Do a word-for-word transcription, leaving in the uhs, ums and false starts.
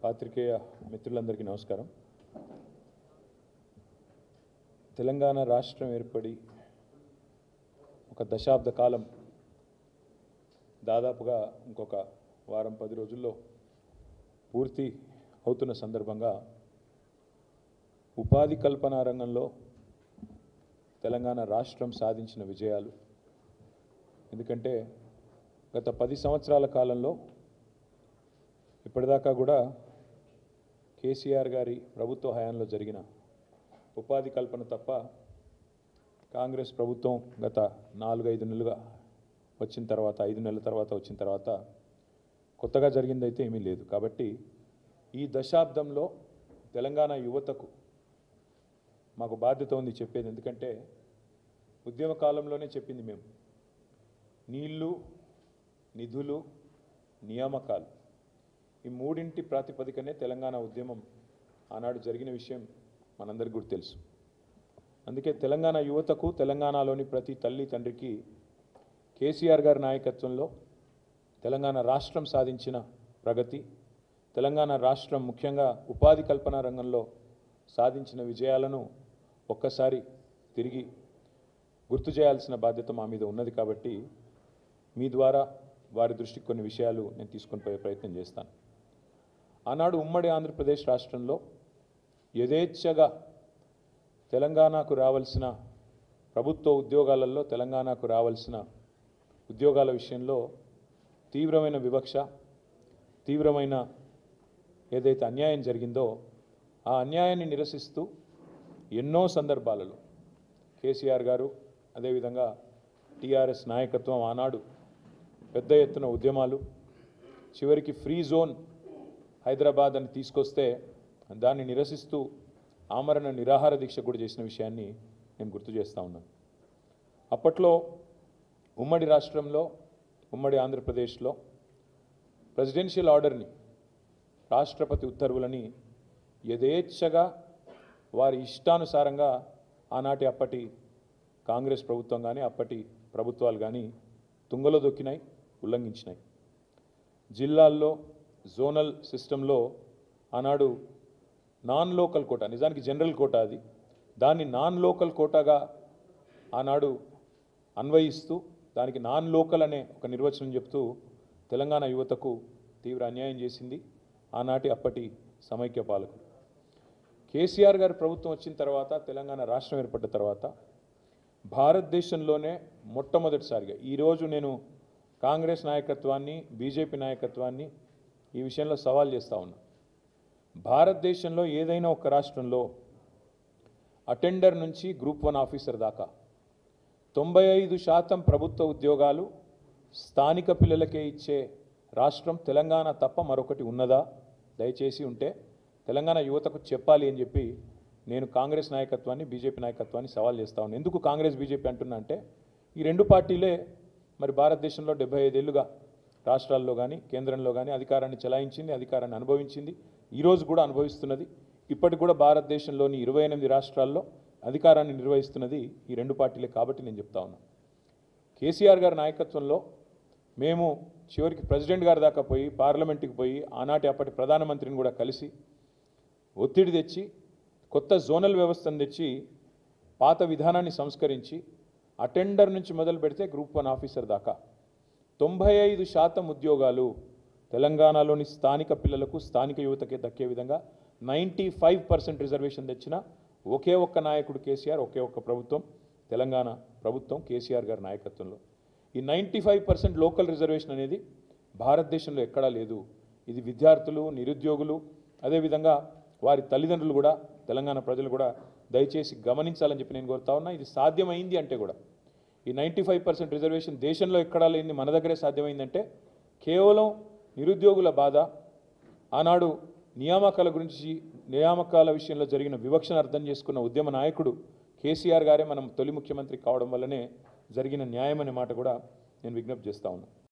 పాత్రికేయ మిత్రులందరికీ నమస్కారం. తెలంగాణ రాష్ట్రం ఏర్పడి ఒక దశాబ్ద కాలం దాదాపుగా ఇంకొక వారం పది రోజుల్లో పూర్తి అవుతున్న సందర్భంగా ఉపాధి కల్పన రంగంలో తెలంగాణ రాష్ట్రం సాధించిన విజయాలు, ఎందుకంటే గత పది సంవత్సరాల కాలంలో ఇప్పటిదాకా కూడా కేసీఆర్ గారి ప్రభుత్వ హయాంలో జరిగిన ఉపాధి కల్పన తప్ప కాంగ్రెస్ ప్రభుత్వం గత నాలుగైదు నెలలుగా వచ్చిన తర్వాత ఐదు నెలల తర్వాత వచ్చిన తర్వాత కొత్తగా జరిగిందైతే ఏమీ లేదు. కాబట్టి ఈ దశాబ్దంలో తెలంగాణ యువతకు మాకు బాధ్యత ఉంది చెప్పేది. ఎందుకంటే ఉద్యమ కాలంలోనే చెప్పింది మేము, నీళ్లు, నిధులు, నియామకాలు, ఈ మూడింటి ప్రాతిపదికనే తెలంగాణ ఉద్యమం ఆనాడు జరిగిన విషయం మనందరికీ కూడా తెలుసు. అందుకే తెలంగాణ యువతకు, తెలంగాణలోని ప్రతి తల్లి తండ్రికి కేసీఆర్ గారి నాయకత్వంలో తెలంగాణ రాష్ట్రం సాధించిన ప్రగతి, తెలంగాణ రాష్ట్రం ముఖ్యంగా ఉపాధి కల్పన రంగంలో సాధించిన విజయాలను ఒక్కసారి తిరిగి గుర్తు చేయాల్సిన బాధ్యత మా మీద ఉన్నది. కాబట్టి మీ ద్వారా వారి దృష్టికి కొన్ని విషయాలు నేను తీసుకొని పోయే ప్రయత్నం చేస్తాను. ఆనాడు ఉమ్మడి ఆంధ్రప్రదేశ్ రాష్ట్రంలో యథేచ్ఛగా తెలంగాణకు రావాల్సిన ప్రభుత్వ ఉద్యోగాలలో తెలంగాణకు రావాల్సిన ఉద్యోగాల విషయంలో తీవ్రమైన వివక్ష, తీవ్రమైన ఏదైతే అన్యాయం జరిగిందో ఆ అన్యాయాన్ని నిరసిస్తూ ఎన్నో సందర్భాలలో కేసీఆర్ గారు, అదేవిధంగా టీఆర్ఎస్ నాయకత్వం ఆనాడు పెద్ద ఎత్తున ఉద్యమాలు, చివరికి ఫ్రీ జోన్ హైదరాబాద్ అని తీసుకొస్తే దాన్ని నిరసిస్తూ ఆమరణ నిరాహార దీక్ష కూడా చేసిన విషయాన్ని నేను గుర్తు చేస్తూ ఉన్నాను. అప్పట్లో ఉమ్మడి రాష్ట్రంలో, ఉమ్మడి ఆంధ్రప్రదేశ్లో ప్రెసిడెన్షియల్ ఆర్డర్ని, రాష్ట్రపతి ఉత్తర్వులని యథేచ్ఛగా వారి ఇష్టానుసారంగా ఆనాటి అప్పటి కాంగ్రెస్ ప్రభుత్వం కానీ అప్పటి ప్రభుత్వాలు కానీ తుంగలో దొక్కినాయి, ఉల్లంఘించినాయి. జిల్లాల్లో జోనల్ సిస్టంలో ఆనాడు నాన్ లోకల్ కోటా, నిజానికి జనరల్ కోటా అది, దాన్ని నాన్ లోకల్ కోటాగా ఆనాడు అన్వయిస్తూ దానికి నాన్ లోకల్ అనే ఒక నిర్వచనం చెప్తూ తెలంగాణ యువతకు తీవ్ర అన్యాయం చేసింది ఆనాటి అప్పటి సమైక్య పాలకులు. కేసీఆర్ గారి ప్రభుత్వం వచ్చిన తర్వాత, తెలంగాణ రాష్ట్రం ఏర్పడ్డ తర్వాత భారతదేశంలోనే మొట్టమొదటిసారిగా, ఈరోజు నేను కాంగ్రెస్ నాయకత్వాన్ని, బీజేపీ నాయకత్వాన్ని ఈ విషయంలో సవాల్ చేస్తూ ఉన్నా, భారతదేశంలో ఏదైనా ఒక రాష్ట్రంలో అటెండర్ నుంచి గ్రూప్ వన్ ఆఫీసర్ దాకా తొంభై ఐదు శాతం ప్రభుత్వ ఉద్యోగాలు స్థానిక పిల్లలకే ఇచ్చే రాష్ట్రం తెలంగాణ తప్ప మరొకటి ఉన్నదా? దయచేసి ఉంటే తెలంగాణ యువతకు చెప్పాలి అని చెప్పి నేను కాంగ్రెస్ నాయకత్వాన్ని, బీజేపీ నాయకత్వాన్ని సవాల్ చేస్తూ ఉన్నాను. ఎందుకు కాంగ్రెస్ బీజేపీ అంటున్నా అంటే, ఈ రెండు పార్టీలే మరి భారతదేశంలో డెబ్బై ఐదేళ్లుగా రాష్ట్రాల్లో కానీ కేంద్రంలో కానీ అధికారాన్ని చెలాయించింది, అధికారాన్ని అనుభవించింది, ఈరోజు కూడా అనుభవిస్తున్నది. ఇప్పటికి కూడా భారతదేశంలోని ఇరవై ఎనిమిది రాష్ట్రాల్లో అధికారాన్ని నిర్వహిస్తున్నది ఈ రెండు పార్టీలే. కాబట్టి నేను చెప్తా ఉన్నాను, కేసీఆర్ గారి నాయకత్వంలో మేము చివరికి ప్రెసిడెంట్ గారి దాకా పోయి, పార్లమెంటుకి పోయి ఆనాటి అప్పటి ప్రధానమంత్రిని కూడా కలిసి ఒత్తిడి తెచ్చి కొత్త జోనల్ వ్యవస్థను తెచ్చి పాత విధానాన్ని సంస్కరించి అటెండర్ నుంచి మొదలు పెడితే గ్రూప్ వన్ ఆఫీసర్ దాకా తొంభై ఐదు శాతం ఉద్యోగాలు తెలంగాణలోని స్థానిక పిల్లలకు, స్థానిక యువతకే దక్కే విధంగా నైంటీ ఫైవ్ పర్సెంట్ రిజర్వేషన్ తెచ్చిన ఒకే ఒక్క నాయకుడు కేసీఆర్, ఒకే ఒక్క ప్రభుత్వం తెలంగాణ ప్రభుత్వం కేసీఆర్ గారి నాయకత్వంలో. ఈ ninety five percent local reservation అనేది భారతదేశంలో ఎక్కడా లేదు. ఇది విద్యార్థులు, నిరుద్యోగులు, అదేవిధంగా వారి తల్లిదండ్రులు కూడా, తెలంగాణ ప్రజలు కూడా దయచేసి గమనించాలని చెప్పి నేను కోరుతా ఉన్నా. ఇది సాధ్యమైంది అంటే కూడా, ఈ నైంటీ ఫైవ్ పర్సెంట్ రిజర్వేషన్ దేశంలో ఎక్కడా లేని మన దగ్గరే సాధ్యమైందంటే కేవలం నిరుద్యోగుల బాధ, ఆనాడు నియామకాల గురించి, నియామకాల విషయంలో జరిగిన వివక్షను అర్థం చేసుకున్న ఉద్యమ నాయకుడు కేసీఆర్ గారే మనం తొలి ముఖ్యమంత్రి కావడం వల్లనే జరిగిన న్యాయం అనే మాట కూడా నేను విజ్ఞప్తి చేస్తా ఉన్నాను.